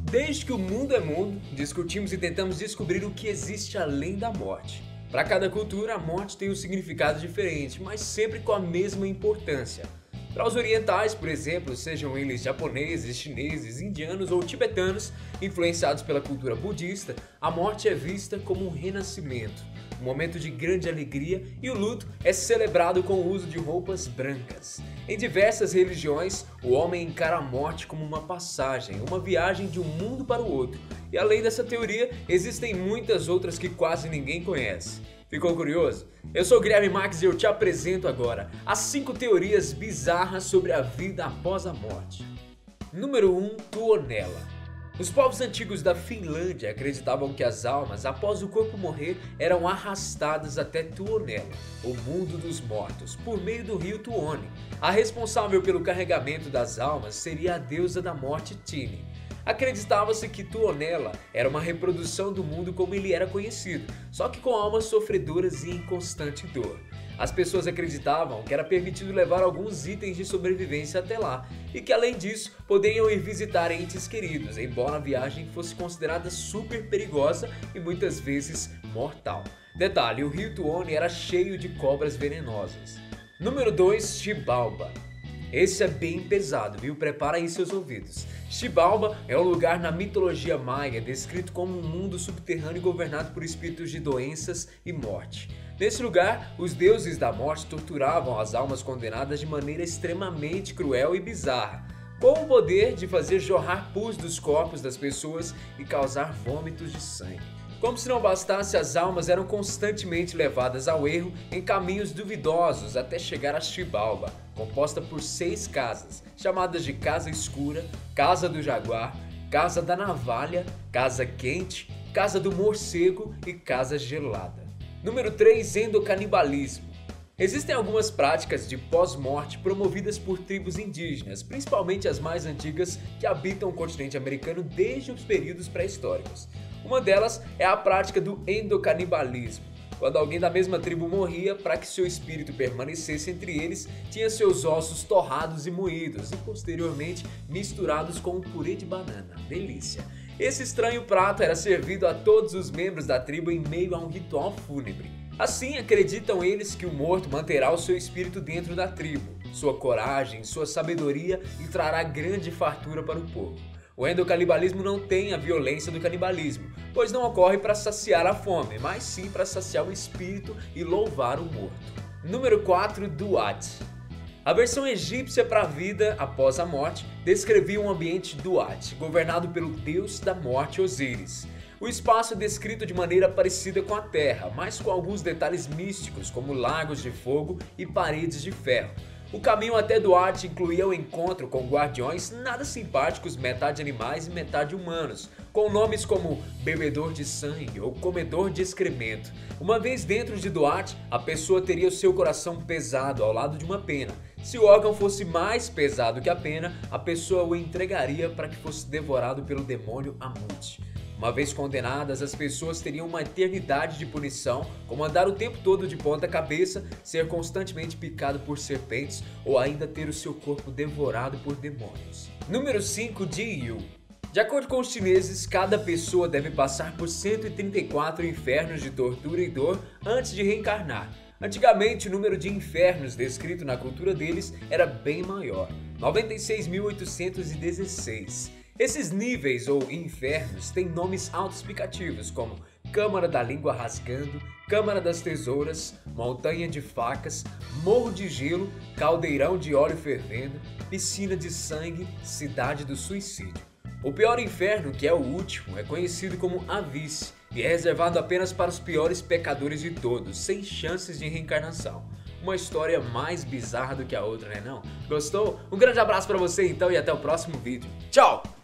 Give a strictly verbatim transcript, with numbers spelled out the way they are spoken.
Desde que o mundo é mundo, discutimos e tentamos descobrir o que existe além da morte. Para cada cultura, a morte tem um significado diferente, mas sempre com a mesma importância. Para os orientais, por exemplo, sejam eles japoneses, chineses, indianos ou tibetanos, influenciados pela cultura budista, a morte é vista como um renascimento, um momento de grande alegria, e o luto é celebrado com o uso de roupas brancas. Em diversas religiões, o homem encara a morte como uma passagem, uma viagem de um mundo para o outro. E além dessa teoria, existem muitas outras que quase ninguém conhece. Ficou curioso? Eu sou o Guilherme Marques e eu te apresento agora as cinco teorias bizarras sobre a vida após a morte. Número um. Tuonela. Os povos antigos da Finlândia acreditavam que as almas, após o corpo morrer, eram arrastadas até Tuonela, o mundo dos mortos, por meio do rio Tuoni. A responsável pelo carregamento das almas seria a deusa da morte Tini. Acreditava-se que Tuonela era uma reprodução do mundo como ele era conhecido, só que com almas sofredoras e em constante dor. As pessoas acreditavam que era permitido levar alguns itens de sobrevivência até lá, e que além disso poderiam ir visitar entes queridos, embora a viagem fosse considerada super perigosa e muitas vezes mortal. Detalhe, o rio Tuoni era cheio de cobras venenosas. Número dois. Xibalba. Esse é bem pesado, viu? Prepara aí seus ouvidos. Xibalba é um lugar na mitologia maia descrito como um mundo subterrâneo governado por espíritos de doenças e morte. Nesse lugar, os deuses da morte torturavam as almas condenadas de maneira extremamente cruel e bizarra, com o poder de fazer jorrar pus dos corpos das pessoas e causar vômitos de sangue. Como se não bastasse, as almas eram constantemente levadas ao erro em caminhos duvidosos até chegar a Xibalba, composta por seis casas, chamadas de Casa Escura, Casa do Jaguar, Casa da Navalha, Casa Quente, Casa do Morcego e Casa Gelada. Número três. Endocanibalismo. Existem algumas práticas de pós-morte promovidas por tribos indígenas, principalmente as mais antigas que habitam o continente americano desde os períodos pré-históricos. Uma delas é a prática do endocanibalismo. Quando alguém da mesma tribo morria, para que seu espírito permanecesse entre eles, tinha seus ossos torrados e moídos e posteriormente misturados com um purê de banana. Delícia! Esse estranho prato era servido a todos os membros da tribo em meio a um ritual fúnebre. Assim, acreditam eles que o morto manterá o seu espírito dentro da tribo, sua coragem, sua sabedoria e trará grande fartura para o povo. O endocanibalismo não tem a violência do canibalismo, pois não ocorre para saciar a fome, mas sim para saciar o espírito e louvar o morto. Número quatro. Duat. A versão egípcia para a vida após a morte descrevia um ambiente Duat, governado pelo deus da morte Osíris. O espaço é descrito de maneira parecida com a Terra, mas com alguns detalhes místicos, como lagos de fogo e paredes de ferro. O caminho até Duat incluía o encontro com guardiões nada simpáticos, metade animais e metade humanos, com nomes como bebedor de sangue ou comedor de excremento. Uma vez dentro de Duat, a pessoa teria o seu coração pesado ao lado de uma pena. Se o órgão fosse mais pesado que a pena, a pessoa o entregaria para que fosse devorado pelo demônio Amut. Uma vez condenadas, as pessoas teriam uma eternidade de punição, como andar o tempo todo de ponta cabeça, ser constantemente picado por serpentes ou ainda ter o seu corpo devorado por demônios. Número cinco. Jiyu. De acordo com os chineses, cada pessoa deve passar por cento e trinta e quatro infernos de tortura e dor antes de reencarnar. Antigamente, o número de infernos descrito na cultura deles era bem maior, noventa e seis mil oitocentos e dezesseis. Esses níveis ou infernos têm nomes autoexplicativos como Câmara da Língua Rasgando, Câmara das Tesouras, Montanha de Facas, Morro de Gelo, Caldeirão de Óleo Fervendo, Piscina de Sangue, Cidade do Suicídio. O pior inferno, que é o último, é conhecido como Avis e é reservado apenas para os piores pecadores de todos, sem chances de reencarnação. Uma história mais bizarra do que a outra, né não? Gostou? Um grande abraço pra você então e até o próximo vídeo. Tchau!